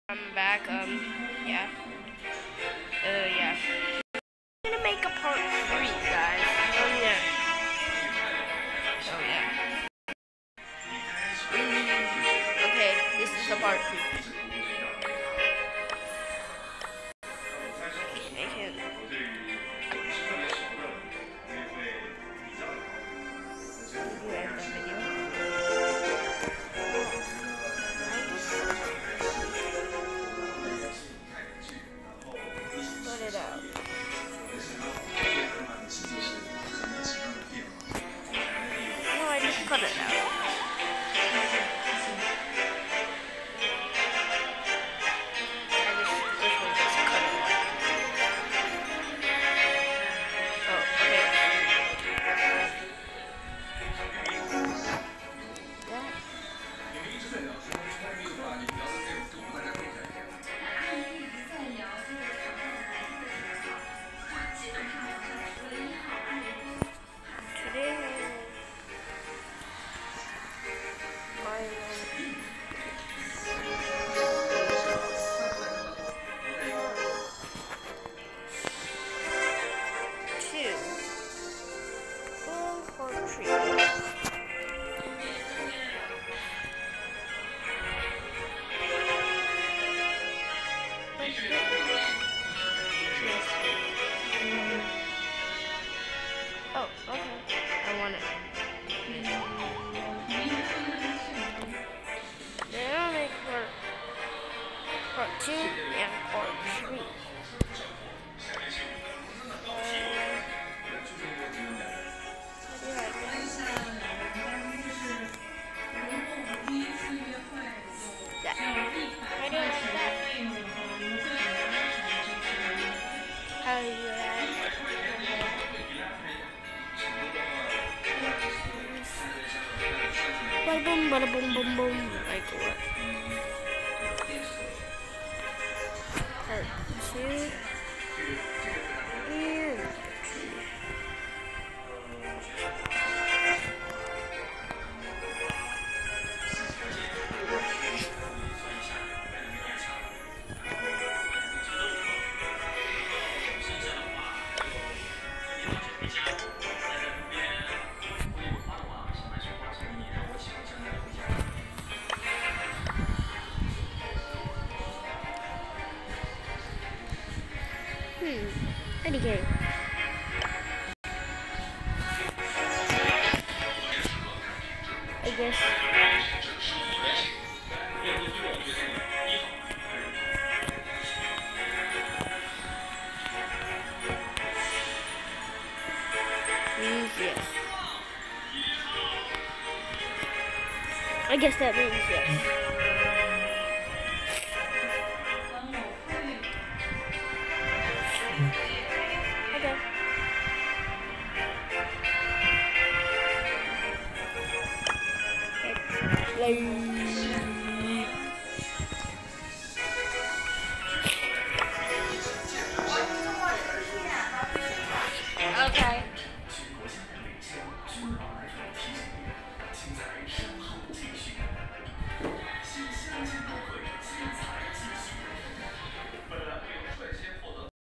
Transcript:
I'm back. Yeah. Yeah. I'm gonna make a part 3, guys. Yeah. Oh, yeah. Okay, this is a part 2. I can. Put it out. No, I just cut it out. Oh, okay. I want it. Then I'll make part 2 and part 3. How do you do that? Bada boom, bada boom, boom, boom. Like what? Part 2 and 3. Any game. I guess. Means yes. I guess that means yes. Okay.